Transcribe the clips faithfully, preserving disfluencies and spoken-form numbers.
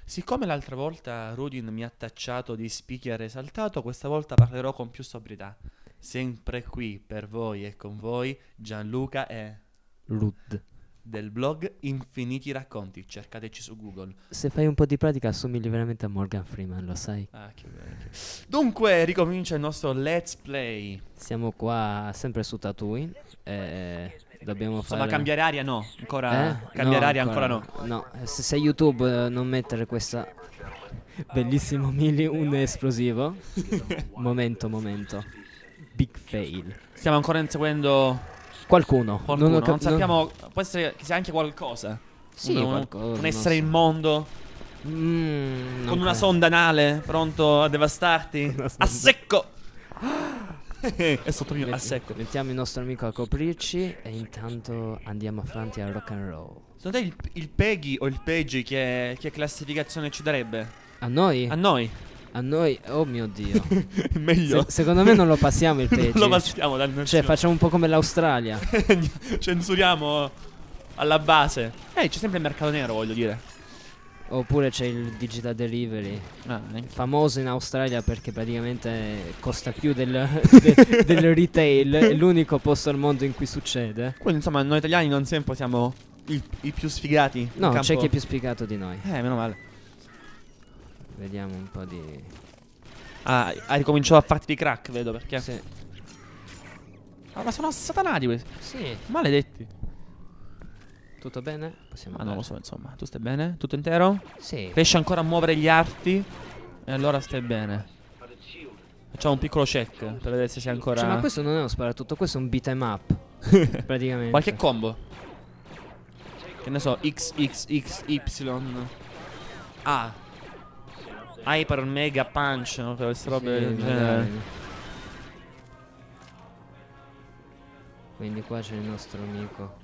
Siccome l'altra volta Rudin mi ha tacciato di speaker esaltato, questa volta parlerò con più sobrietà. Sempre qui per voi e con voi Gianluca e Lud. del blog Infiniti Racconti. Cercateci su Google. Se fai un po' di pratica assomigli veramente a Morgan Freeman, lo sai? Ah, che bello. Dunque, ricomincia il nostro Let's Play. Siamo qua sempre su Tatooine. E dobbiamo Insomma, fare... cambiare aria no. Ancora Eh? cambiare No, aria ancora no. No, se, se YouTube eh, non mettere questa bellissimo mili un esplosivo. Momento, momento. Big fail. Stiamo ancora inseguendo Qualcuno. qualcuno. ho Non, cap- sappiamo. Può essere che sia anche qualcosa. Sì, un, qualcosa, un non essere so. immondo Mm, non con una credo. sonda anale pronto a devastarti. Una A sonda. secco. E sottolineo a Met- secco. Mettiamo il nostro amico a coprirci e intanto andiamo avanti a rock and roll. Secondo te il, il Peggy o il Peggy che, che classificazione ci darebbe? A noi? A noi. A noi? Oh mio Dio. Meglio. Se- secondo me non lo passiamo il Non peggio. lo passiamo dal Cioè facciamo un po' come l'Australia. Censuriamo alla base. Eh, c'è sempre il mercato nero, voglio dire. Oppure c'è il digital delivery, Ah, famoso in Australia perché praticamente costa più del, de- del retail. È l'unico posto al mondo in cui succede. Quindi insomma noi italiani non sempre siamo i, i più sfigati in No, campo. c'è chi è più spiegato di noi. Eh, meno male. Vediamo un po' di... Ah, hai ricominciato a farti di crack, vedo, perché Sì. Ah, ma sono assatanati questi. Sì. Maledetti. Tutto bene? Possiamo Ma non lo andare. so, insomma. Tu stai bene? Tutto intero? Sì. Riesci ancora a muovere gli arti? E allora stai bene. Facciamo un piccolo check per vedere se sei ancora... Cioè, ma questo non è uno sparatutto, questo è un beat 'em up. Praticamente. Qualche combo? Che ne so, X X X Y A Hyper Mega Punch, no? Per queste robe Sì, del magari. genere. Quindi qua c'è il nostro amico.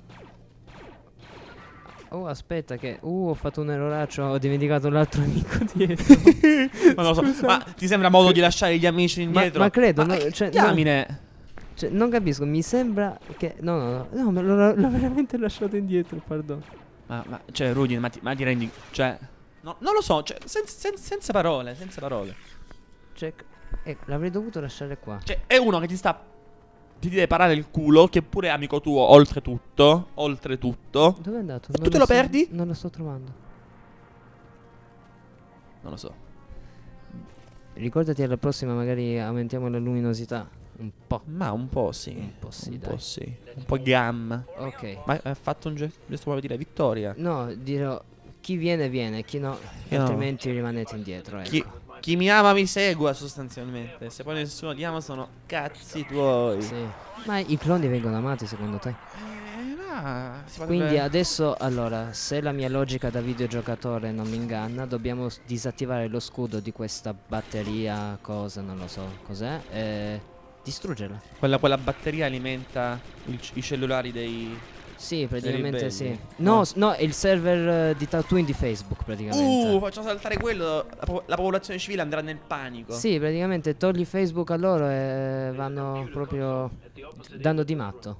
Oh, aspetta che... Uh, ho fatto un erroraccio, ho dimenticato l'altro amico dietro. Ma non lo so. Ma ti sembra modo di lasciare gli amici Ma- indietro? ma credo, Ma no, che cioè, no. diamine. Cioè, non capisco, mi sembra che... No, no, no, no, me l'ho, l'ho veramente lasciato indietro, pardon. Ma, ma cioè, Rudy, ma ti, ma ti rendi... Cioè... No, non lo so, cioè, sen- sen- senza parole, senza parole. Cioè, ecco, l'avrei dovuto lasciare qua. Cioè, è uno che ti sta... Ti deve parare il culo, che pure è amico tuo, oltretutto. Oltretutto. Dove è andato? E Non tu te lo sto- perdi? Non lo sto trovando. Non lo so. Ricordati alla prossima magari aumentiamo la luminosità. Un po'. Ma un po' sì. Un po' sì, Un dai. po' sì. Un po' gamma. Ok. Ma ha fatto un gesto, gesto vuole dire vittoria. No, dirò chi viene viene, chi no, Chi no. altrimenti rimanete indietro, ecco. Chi, chi mi ama mi segua sostanzialmente. Se poi nessuno ti ama sono cazzi tuoi. Sì. Ma i cloni vengono amati secondo te? Eh, ma si potrebbe- Quindi adesso, allora, se la mia logica da videogiocatore non mi inganna, dobbiamo s- disattivare lo scudo di questa batteria, cosa, non lo so, cos'è, e distruggerla. quella, quella batteria alimenta il- i cellulari dei... Sì, praticamente ribelli? sì. No, No. s- no, è il server eh, di Tatooine di Facebook praticamente. Uh, facciamo saltare quello. La, po- la popolazione civile andrà nel panico. Sì, praticamente togli Facebook a loro e vanno proprio dando di matto.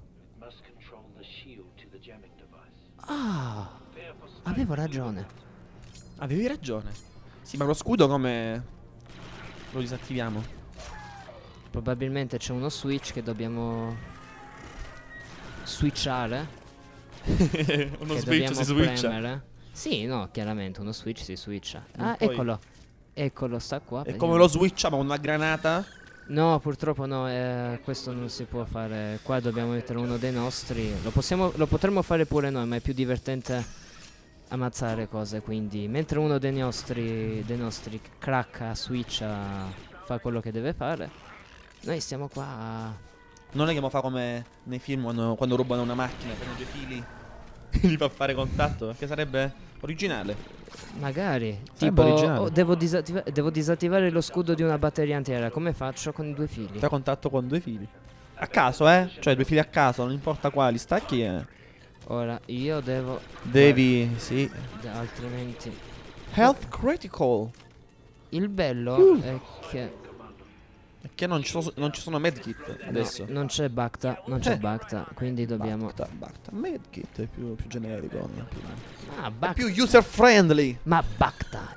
Ah, avevo ragione. Avevi ragione. Sì, ma lo scudo come lo disattiviamo? Probabilmente c'è uno switch che dobbiamo switchare. Uno che switch dobbiamo si switcha. premere. Sì, no, chiaramente uno switch si switcha. Ah, poi- eccolo. Eccolo, sta qua. E vediamo. come lo switchiamo? Una granata? No, purtroppo no, eh, questo non si può fare. Qua dobbiamo mettere uno dei nostri. Lo possiamo, lo potremmo fare pure noi, ma è più divertente ammazzare cose. Quindi, mentre uno dei nostri, dei nostri cracca, switcha, fa quello che deve fare, noi stiamo qua a... Non è che mo fa come nei film quando, quando rubano una macchina, prendono due fili e li fa fare contatto, perché sarebbe originale. Magari. Sarebbe Tipo, originale. oh, devo, disattiva- devo disattivare lo scudo di una batteria antiaerea. Come faccio? Con i due fili. Fai contatto con due fili. A caso, eh? Cioè due fili a caso, non importa quali, stacchi e... Ora, io devo... Devi, sì. d- altrimenti... Health critical. Il bello Uh. è che... Perché non ci sono, non ci sono medkit adesso. No, non c'è Bacta, non c'è Eh. Bacta, quindi dobbiamo... Bacta, Bacta. Medkit è più, più generico. Più, Ah, è Bacta. più user friendly. Ma Bacta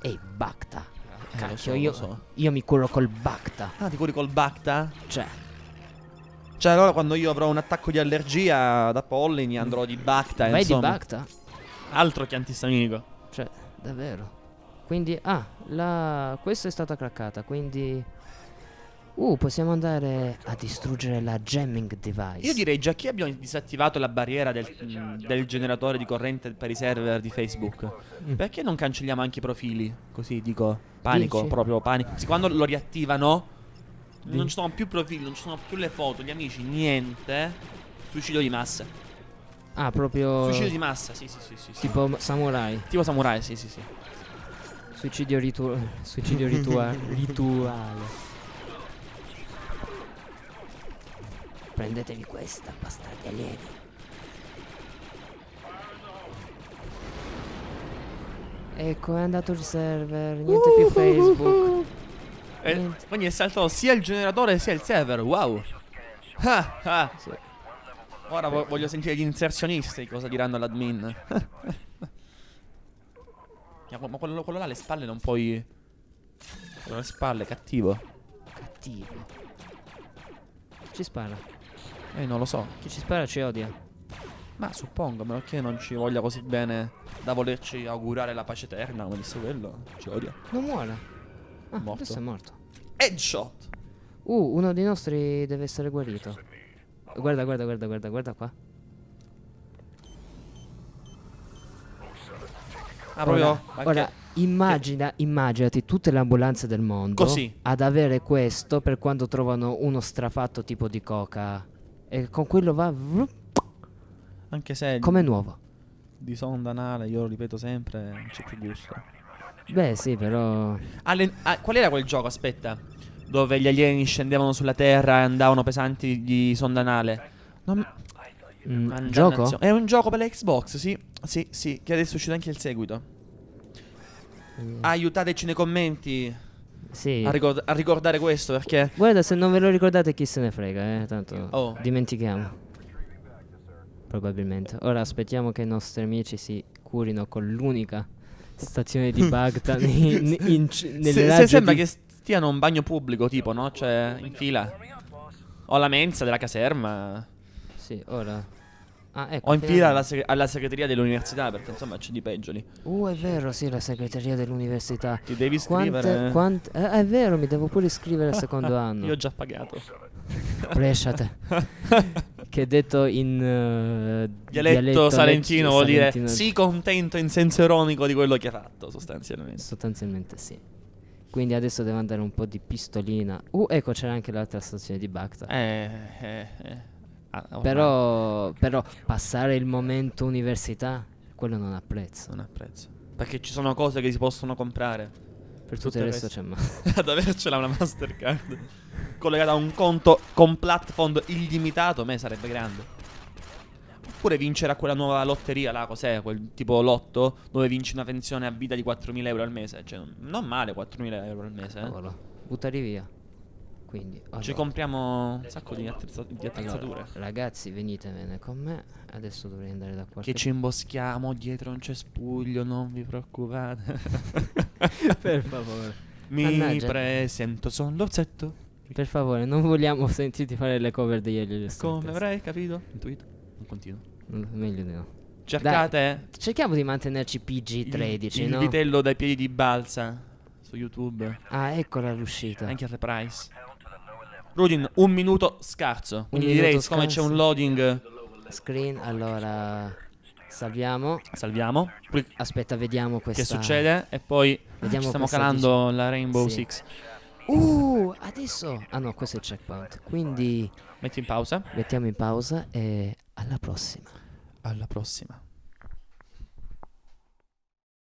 Ehi, Bacta. Eh, Cacchio, lo so, io, lo so. io mi curo col Bacta. Ah, ti curi col Bacta? Cioè, Cioè, allora quando io avrò un attacco di allergia da pollini andrò di Bacta, vai di insomma. Bacta? Altro che antistaminico. Cioè, davvero. Quindi, ah, la... questa è stata craccata, quindi... Uh, possiamo andare a distruggere la jamming device. Io direi già che abbiamo disattivato la barriera del, mm, del generatore di corrente per i server di Facebook. Mm. Perché non cancelliamo anche i profili? Così dico, panico, Dici? proprio panico. Sì, quando lo riattivano Di- non ci sono più profili, non ci sono più le foto, gli amici, niente. Suicidio di massa. Ah, proprio... Suicidio di massa, sì, sì, sì, sì, sì. Tipo samurai. Tipo samurai, sì, sì, sì. Suicidio ritu... Suicidio ritua... rituale. Prendetevi questa, bastardi alieni. Ecco, è andato il server, niente più Facebook. Eh, Niente. quindi è saltato sia il generatore sia il server, wow. Ah, ah. Sì. Ora vo- voglio sentire gli inserzionisti cosa diranno all'admin. Ya, ma quello, quello là alle spalle non puoi. Quello alle spalle, cattivo. Cattivo. Chi ci spara? Eh, non lo so. Chi ci spara ci odia. Ma suppongo, a meno che non ci voglia così bene da volerci augurare la pace eterna, come disse quello, ci odia. Non muore. Ah, Morto. adesso è morto. Headshot! Uh, uno dei nostri deve essere guarito. Guarda, guarda, guarda, guarda, guarda qua. Ah, proprio. Ora, anche- ora immagina, immaginati tutte le ambulanze del mondo Così. ad avere questo per quando trovano uno strafatto tipo di coca. E con quello va vrup, Anche se come nuovo. di sonda anale, io lo ripeto sempre, non c'è più gusto. Beh, sì, però. Alle- ah, qual era quel gioco? Aspetta. Dove gli alieni scendevano sulla terra e andavano pesanti di sonda anale. Non... Mm, Mannaggia- gioco? È un gioco per la Xbox, sì. Sì, sì. Che adesso è uscito anche il seguito. Mm, Aiutateci nei commenti sì. a, ricord- a ricordare questo perché. Guarda, se non ve lo ricordate, chi se ne frega, eh. Tanto Oh. dimentichiamo. Probabilmente. Ora aspettiamo che i nostri amici si curino con l'unica stazione di Baghdad in, in, in, nelle Se, se raggi sembra di- che stiano un bagno pubblico, tipo, no? Cioè, in fila. O la mensa della caserma. Sì, ora. Ah, ecco. O in che- fila alla, seg- alla segreteria dell'università, perché insomma c'è di peggio lì. Uh, è vero, sì, la segreteria dell'università. Ti devi Quante, iscrivere. quante, eh, è vero, mi devo pure iscrivere al secondo anno. Io ho già pagato. Presciate. Che detto in eh, Dialetto salentino vuol dire salentino- sii contento in senso ironico di quello che hai fatto, sostanzialmente. Sostanzialmente sì. Quindi adesso devo andare un po' di pistolina. Uh, ecco, c'era anche l'altra stazione di Baghdad. Eh, eh, eh. Ah, ormai Però, però passare il momento università, quello non ha prezzo. non ha prezzo. Perché ci sono cose che si possono comprare. Per tutto il resto c'è ma. Ad avercela una Mastercard collegata a un conto con platform illimitato, a me sarebbe grande. Oppure vincere a quella nuova lotteria là, cos'è? Quel tipo lotto dove vinci una pensione a vita di quattromila euro al mese. Cioè, non male quattromila euro al mese, eh. Cavolo, buttali via. Quindi, Ci allora, compriamo un sacco di, attrezza- di attrezzature. allora, ragazzi, venitevene con me. Adesso dovrei andare da qualche Che ci imboschiamo dietro un cespuglio, non vi preoccupate. Per favore. Mi Mannaggia. presento, sono l'orsetto. Per favore, non vogliamo sentirti fare le cover degli Elio Come avrei capito? Intuito? Non continuo. Meglio di no. Cercate Cerchiamo di mantenerci P G tredici, il, il no? vitello dai piedi di balsa su YouTube. Ah, eccola l'uscita. Anche a Reprise. Rudin, un minuto scarso. Quindi minuto direi, siccome c'è scarso. un loading, Screen, allora salviamo. salviamo. Poi Aspetta, vediamo questa. che succede? E poi Vediamo ci stiamo questa calando la Rainbow Sì. Six. Uh, adesso. Ah no, questo è il checkpoint. Quindi Metti in pausa. mettiamo in pausa e alla prossima. Alla prossima.